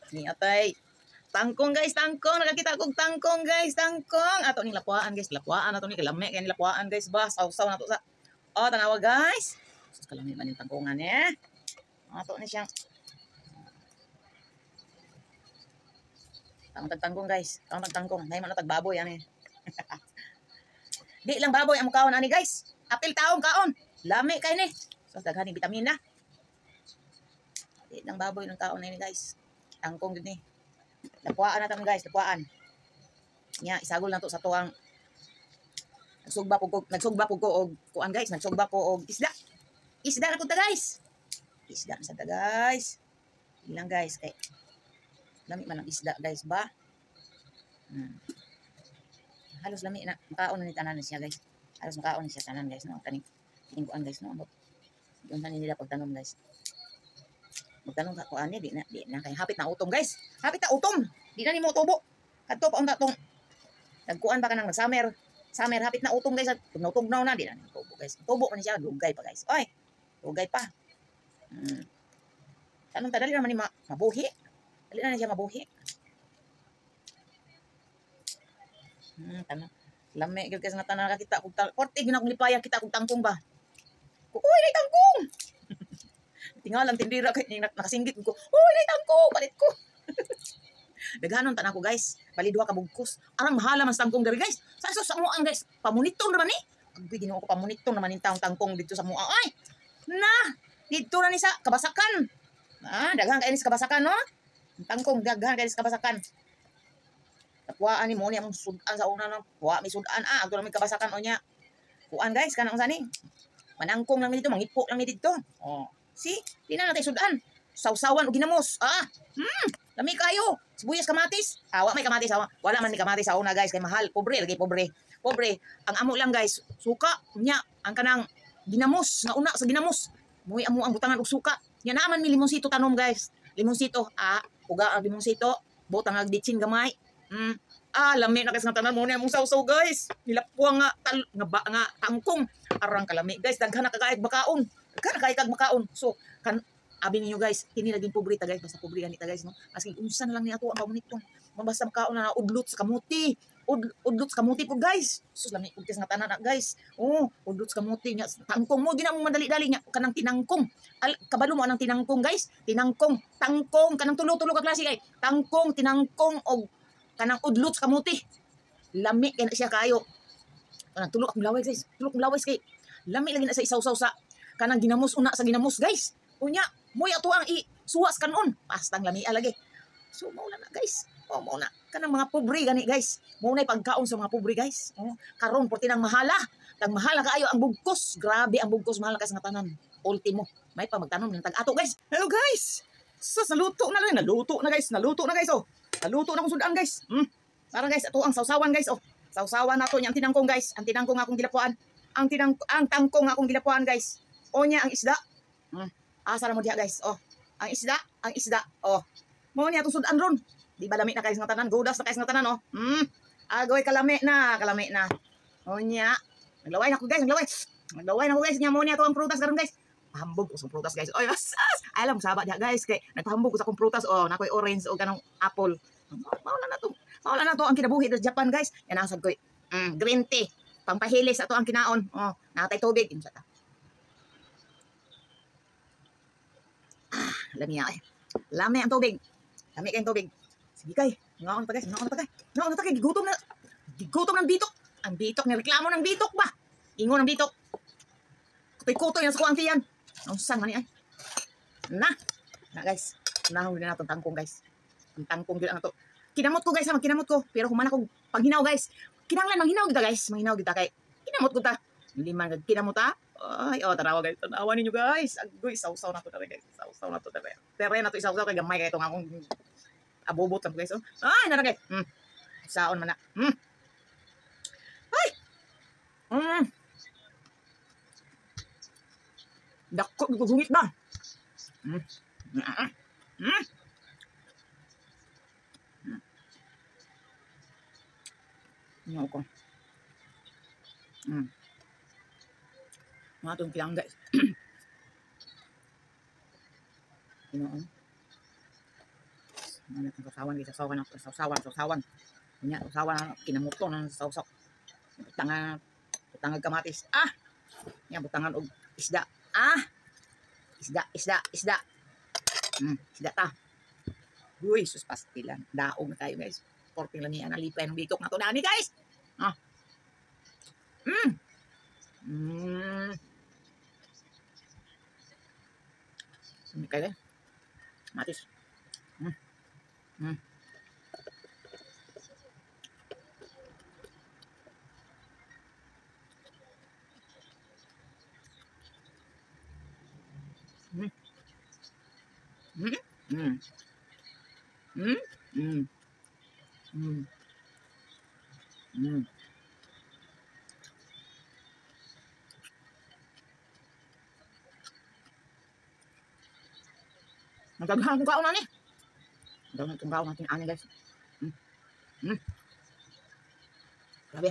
Ni atay tangkong guys, tangkong nakakita kog tangkong guys, tangkong. Ato ning lapuan guys, lapuan ato ni kalami kay ni lapuan guys, ba sausaw na to sa. Oh, tanawa guys. Sus kalami man yung tangkongan eh. Ato ni siyang tangkong guys, tangkong. Nay man tagbaboy ani. Di lang baboy ang mukaon ani guys. Apil taong kaon. Lami kay ni. Sus daghani bitamina. Di lang baboy ng kaon ani guys. Tangkong gid ni. Lapuan na tan guys, lapuan. Nya isagol na to sa tuang nagsugba po ko og kuan guys, nagsugba ko og isda. Isda na punta guys. Isda na sa guys. Ilang guys kay lami man ang isda guys ba? Halos lami na makaon na ni tanan siya guys. Halos makaon ni siya tanan guys no kaning kuan guys no. Yung tanin nila pagtanom guys. Magtanong ka kuan ni di na kay hapit na utom guys. Hapit na utom. Di na nimo tubo. Kadto pa unta tong nagkuan ba ka nang summer. Summer hapit na utom guys. Tugnaw na di na nimo tubo guys. Tubo man siya dugay pa guys. Oy. Dugay pa. Tanong tadali naman ni mabuhi. Dali na siya mabuhi. Tanong. Lami gyud guys nga tanan nakakita kog porte gyud akong lipaya kita kog tangkong ba. Uy, nay tangkong. Tingalan tindira kay nakasinggit ko. Uy, nay tangkong, palit ko. Daghanon tan ako guys. Bali duha ka bugkos. Arang mahala man tangkong diri guys. Sa mo ang guys. Pamunitong naman ni. Agbi ginoo ko pamunitong naman ning taong tangkong dito sa mua. Ay. Na, dito na ni sa kabasakan. Daghan kay ni sa kabasakan no. Tangkong daghan kay ni sa kabasakan. Tapuan ni mo ni among sudan sa una no. Wa mi sudan agto na mi kabasakan o nya. Kuan guys kanang usa ni. Manangkong lang mi dito, mangipok lang mi dito. Oh. See? Di na natin sudan. Sausawan o ginamos. Lami kayo. Sibuyas kamatis. Wa may kamatis. Wala man ni kamatis sa una guys. Kay mahal. Pobre. Lagi pobre. Pobre. Ang amo lang guys. Suka. Nya. Ang kanang ginamos. Nga una sa ginamos. Muy amo ang butangan og suka. Nya naman mi limonsito tanom guys. Limonsito. Uga ang limonsito. Butang ag ditsin gamay. Lami na guys nga tanan mo ni among sausaw guys. Nilapuang nga tangkong. Arang kalami guys. Daghan na kagaig bakaon. Kag makaon. So, abi ninyo guys, kini naging pobre ta guys, basta pobre ganita guys no. Kasi unsa na lang ni ato ang pamunitong. Basta makaon na udlot sa kamuti. Udlot sa kamuti po guys. Sus lami ug nga tanan na guys. Udlot sa kamuti nya tangkong mo ginamong madali-dali nya kanang tinangkong. Kabalo mo anang tinangkong guys. Tinangkong, tangkong kanang tulo-tulo ka klase kay. Tangkong, tinangkong og kanang udlot sa kamuti. Lami kay na siya kayo. Kanang tulo akong laway guys. Tulo akong laway kay. Lami lagi na sa isaw-saw sa kanang ginamos una sa ginamos guys. Unya, moy ato ang isuwas kanon. Pastang lami lagi. So mao na guys. Mao na kanang mga pobre gani guys. Mao na pagkaon sa mga pobre guys. Karon porti nang mahala. Tag mahala kaayo ang bugkos. Grabe ang bugkos mahal kas nga tanan. Ultimo, may pa magtanom ng tag-ato guys. Hello guys. Sus naluto na lang. Naluto na guys. Naluto na akong sudan guys. Para guys ato ang sausawan guys. Sausawan nato nya ang tinangkong guys. Ang tinangkong akong gilapuan. Ang tangkong akong gilapuan guys. Nya ang isda. Asa na mo diha guys. Ang isda. Mo niya to sudan ron. Di ba lami na kayo nga tanan? Godas na kayo nga tanan Agoy kalami na. Nya. Naglaway na ko guys. Nya mo niya to ang prutas karon guys. Pahambog ko sa prutas guys. Oy, alam mo saba diha guys kay nagpahambog ko sa akong prutas. Nakoy orange o kanang apple. Mawala na to ang kinabuhi sa Japan guys. Yan asad ko. Green tea. Pampahilis ato ang kinaon. Natay tubig insa ta. Lami ang tubig. Lami kayong tubig. Sige kay. Ngaon na pa guys. Gigutom ng bitok. Ang bitok ni reklamo ng bitok ba? Ingon ng bitok. Kutoy-kutoy na sa kuang tiyan. Ang sang man ni ay. Na guys. Nahon na naton tangkong guys. Ang tangkong gyud ang ato. Kinamot ko guys, kinamot ko. Pero humana kog panghinaw guys. Kinahanglan manghinaw kita guys. Manghinaw kita kay kinamot ko ta. Hindi man kinamot ta. Ay, tanawa guys. Tanawa ninyo guys. Agoy, sausaw na to tara guys. Sausaw na to tara. Tere na to isausaw kay gamay kay itong akong abobot na guys. Ay, nara guys. Saon man na. Ay. Dako gugungit na. Nyo ko. Mga itong kilang guys. Ano itong sausawan, sausawan ako, sausawan. Kanya, sausawan, kinamuto ng sausaw. Butangan kamatis. Ah! Yan, butangan og isda. Ah! Isda. Isda ta. Uy, sus pastilan. Daong na tayo, guys. Porting lang yan. Alipay ng bitok na to na ni, guys. Ah. Ini kayak matis. Hmm. Nagdaghan kong kaon na ni. Nagdaghan kong kaon natin ani, guys. Grabe.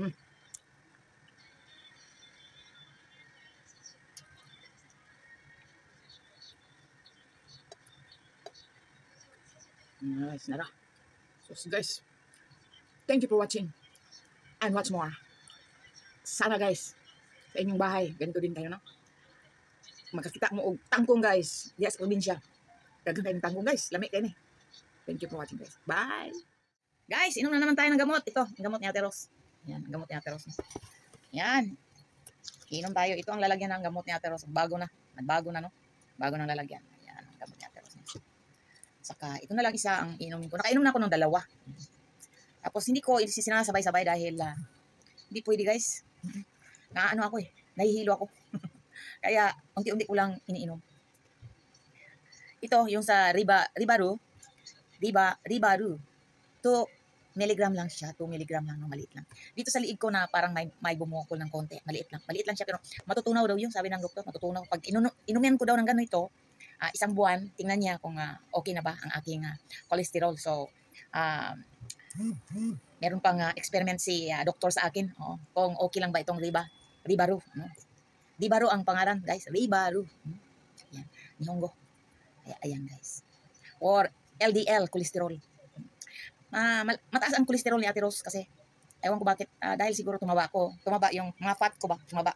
Guys, nara. So guys, thank you for watching. And watch more. Sana guys, sa inyong bahay, ganito din tayo, no? Magkakita mo og tangkong, guys. Yes, probinsya. Dagang kayong tangkong, guys. Lami kayo ni. Thank you for watching, guys. Bye! Guys, inom na naman tayo ng gamot. Ito, ang gamot ni Ate Rose. Yan, ang gamot ni Ate Rose. Yan. Inom tayo. Ito ang lalagyan ng gamot ni Ate Rose. Bago na. Nagbago na, no? Bago na lalagyan. Yan, ang gamot ni Ate Rose. Saka, ito na lang isa ang inumin ko. Nakainom na ako ng dalawa. Tapos, hindi ko sinasabay-sabay dahil hindi pwede, guys. Naano ako eh. Nahihilo ako. Kaya, unti-unti ko lang iniinom. Ito, yung sa Ribaru. 2 milligram lang siya. 2 milligram lang, no, maliit lang. Dito sa liig ko na parang may bumukol ng konti. Maliit lang siya, pero matutunaw daw yun, sabi ng doktor. Matutunaw. Pag inumin ko daw ng gano'n ito, isang buwan, tingnan niya kung okay na ba ang aking cholesterol. So, meron pang experiment si doktor sa akin. Kung okay lang ba itong Ribaru. No? Ribaru ang pangalan, guys. Ribaru. Yan. Nihongo. Ayan, guys. Or LDL, cholesterol. Mataas ang cholesterol ni Ate Rose kasi ewan ko bakit, dahil siguro tumaba yung mga fat ko ba, tumaba.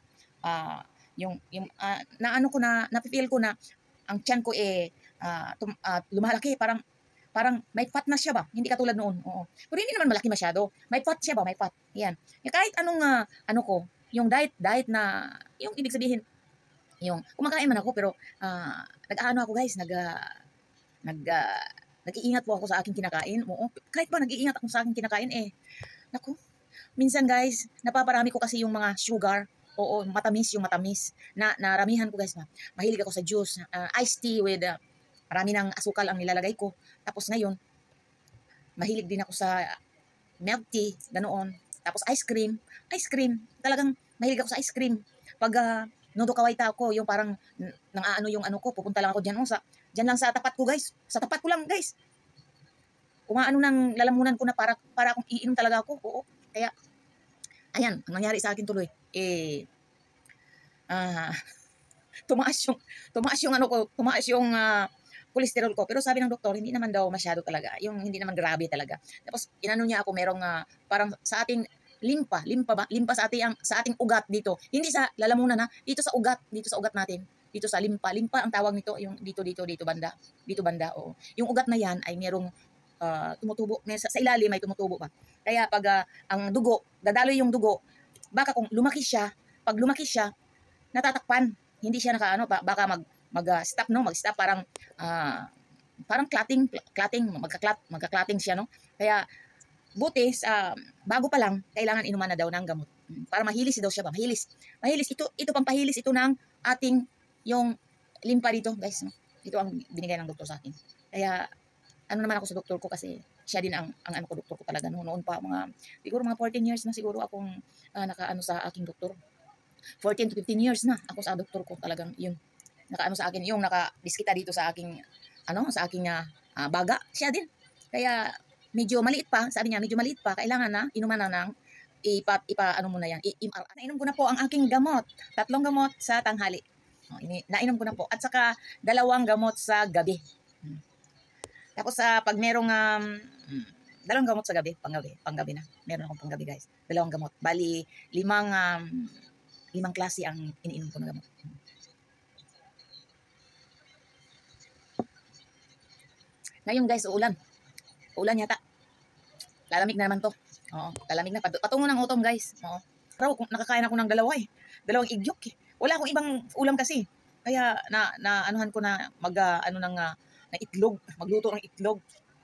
Naano ko na, napipil ko na ang tiyan ko lumalaki, parang may fat na siya ba, hindi katulad noon. Oo. Pero hindi naman malaki masyado, may fat siya ba, may fat. Yan. Kahit anong yung diet na, yung ibig sabihin, yung kumakain man ako pero nag-aano ako, guys, nag-iingat po ako sa aking kinakain. Oo, kahit ba nag-iingat ako sa aking kinakain naku, minsan, guys, napaparami ko kasi yung mga sugar. Oo, matamis yung matamis. Naramihan ko, guys. Mahilig ako sa juice. Iced tea with marami ng asukal ang nilalagay ko. Tapos ngayon, mahilig din ako sa milk tea, ganoon. Tapos ice cream. Talagang mahilig ako sa ice cream. Pag nudo kawaita ako, yung parang nang yung ano ko, pupunta lang ako dyan, dyan lang sa tapat ko, guys. Sa tapat ko lang, guys. Umaano nang lalamunan ko na para akong iinom talaga ako. Oo. Kaya, ayan, ang nangyari sa akin tuloy. Tumaas yung cholesterol ko. Pero sabi ng doktor, hindi naman daw masyado talaga. Yung hindi naman grabe talaga. Tapos, inano niya ako, merong parang sa ating limpa sa ating ugat dito. Hindi sa lalamunan, dito sa ugat natin. Dito sa limpa ang tawag nito, yung dito banda. Dito banda, oo. Yung ugat na yan ay merong tumutubo. Sa ilalim may tumutubo pa. Kaya pag ang dugo, dadaloy yung dugo, baka kung pag lumaki siya, natatakpan. Hindi siya nakaano, baka mag-stop, no? Mag-stop parang clotting, magka-clotting siya, no? Kaya buti bago pa lang kailangan inuman na daw ng gamot para mahilis daw siya ba. Mahilis ito pampahilis ito ng ating yung limpa dito, guys, no? Ito ang binigay ng doktor sa akin. Kaya ano naman ako sa doktor ko kasi siya din ang ano ko, doktor ko talaga noon pa, siguro mga 14 years na siguro akong nakaano sa aking doktor. 14 to 15 years na ako sa doktor ko, talagang yun nakaano sa akin, yung nakabiskita dito sa aking baga, siya din. Kaya medyo maliit pa, sabi niya, kailangan na inuman na ng ano mo na yan, nainom ko na po ang aking gamot, 3 gamot sa tanghali. Nainom ko na po, at saka 2 gamot sa gabi. Tapos pag merong dalawang gamot sa gabi, panggabi na. Meron akong panggabi guys. Dalawang gamot. Bali, limang klase ang iniinom ko na gamot. Ngayon guys, uulan. Uulan yata. Lalamig na naman to. Oo, lalamig na. Patungo ng utom guys. Oo. Pero nakakain ako ng dalawa eh. Dalawang igyok eh. Wala akong ibang ulam kasi. Kaya anuhan ko na ng itlog. Magluto ng itlog.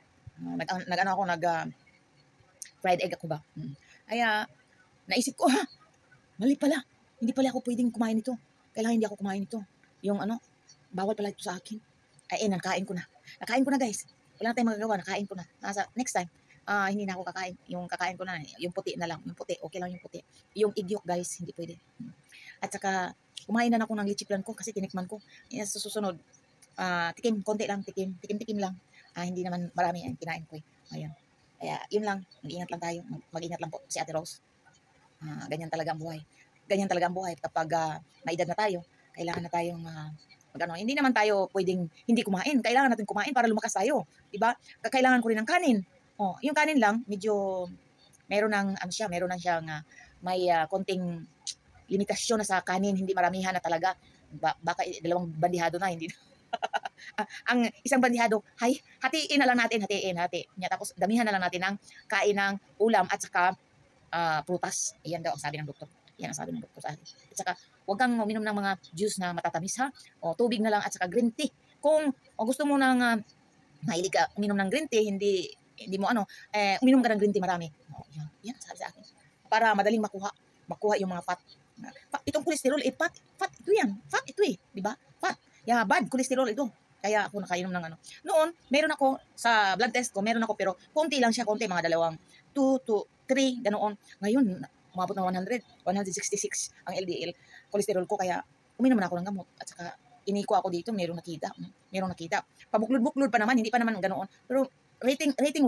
Fried egg ako ba. Kaya naisip ko, mali pala. Hindi pala ako pwedeng kumain nito. Kailangan hindi ako kumain nito. Yung bawal pala ito sa akin. Ay, nakain ko na. Nakain ko na guys. Wala na tayong magagawa. Nakain ko na. Next time, hindi na ako kakain. Yung kakain ko na, yung puti na lang. Yung puti, okay lang yung puti. Yung igyok guys, hindi pwede. At saka, kumain na ako ng lichiplan ko kasi tinikman ko. Sa susunod, tikim, konti lang, tikim lang. Hindi naman marami ang kinain ko eh. Ayan. Kaya, yun lang. Mag-ingat lang tayo. Mag-ingat lang po si Ate Rose. Ganyan talaga ang buhay. Ganyan talaga ang buhay. Kapag may edad na tayo, kailangan na tayong hindi naman tayo pwedeng hindi kumain. Kailangan natin kumain para lumakas tayo. Diba? Kailangan ko rin ng kanin. Yung kanin lang, medyo meron na siyang may konting limitasyon na sa kanin. Hindi maramihan na talaga. Baka dalawang bandihado na. Hindi ang isang bandihado, hatiin na lang natin. Tapos damihan na lang natin ng kain ng ulam at saka prutas. Iyan daw ang sabi ng doktor. Yan ang sabi ng doktor sa akin. At saka, huwag kang uminom ng mga juice na matatamis ha. Tubig na lang at saka green tea. Kung gusto mo nang mahilig ka uminom ng green tea, hindi mo uminom ka ng green tea marami. Yan ang sabi sa akin. Para madaling makuha yung mga fat. Itong cholesterol, fat ito yan. Fat ito eh. Diba? Fat. Bad cholesterol ito. Kaya ako nakainom ng Noon, meron ako sa blood test ko, pero konti lang siya, mga 2 to 3, ganoon. Ngayon, umabot na 166 ang LDL cholesterol ko, kaya uminom na ako ng gamot. At saka iniko ako dito, merong nakita. Pabuklod-buklod pa naman, hindi pa naman ganoon. Pero rating 1,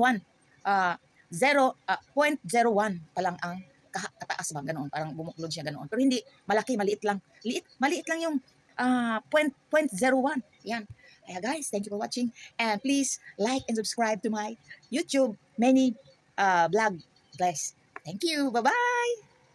0.01 pa lang ang kataas ba, ganoon. Parang bumuklod siya ganoon. Pero hindi malaki, maliit lang yung 0.01. Yan. Kaya guys, thank you for watching. And please like and subscribe to my YouTube many vlog. Guys, thank you. Bye-bye!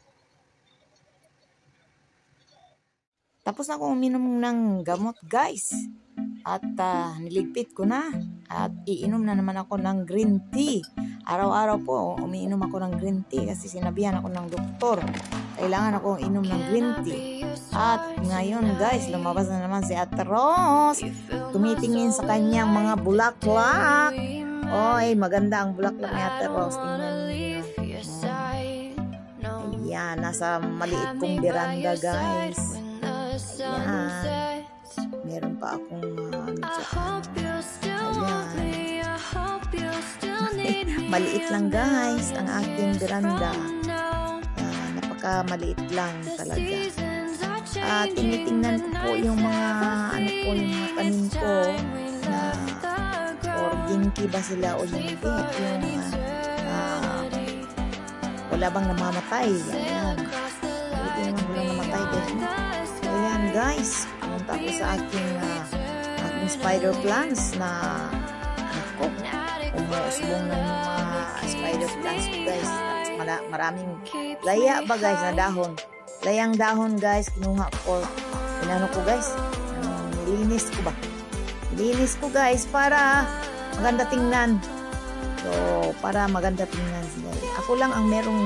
Tapos ako uminom ng gamot, guys. At niligpit ko na. At iinom na naman ako ng green tea. Araw-araw po, umiinom ako ng green tea kasi sinabihan ako ng doktor. Kailangan akong inom ng green tea. At ngayon, guys, lumabas na naman si Ate Rose. Tumitingin sa kanyang mga bulaklak. Oy, maganda ang bulaklak ni Ate Rose. Tingnan niyo. Ayan, nasa maliit kong veranda, guys. Ayan. Meron pa akong ayan. Maliit lang, guys, ang aking veranda. Napaka-maliit lang talaga. Tinitingnan ko po yung mga yung mga tanim ko na organic ba sila o hindi. Wala bang namamatay. Ayan. Hindi naman walang namatay. Ayan, guys. Pumunta ako sa aking spider plants na umusbong ng mga spider plants ko, guys. Maraming laya ba, guys, na dahon. Layang dahon, guys, kinuha ko. Ko, guys. Nilinis ko ba? Nilinis ko, guys, para maganda tingnan. So, para maganda tingnan. Ako lang ang merong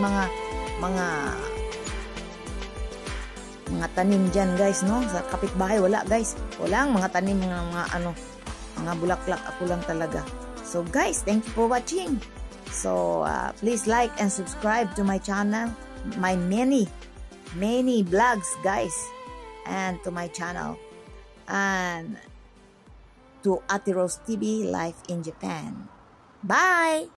mga tanim dyan, guys, no? Sa kapitbahay, wala, guys. Walang mga tanim, mga bulaklak. Ako lang talaga. So, guys, thank you for watching. So, please like and subscribe to my channel. My many vlogs, guys, and to my channel, and to Ate Rose TV Life in Japan. Bye!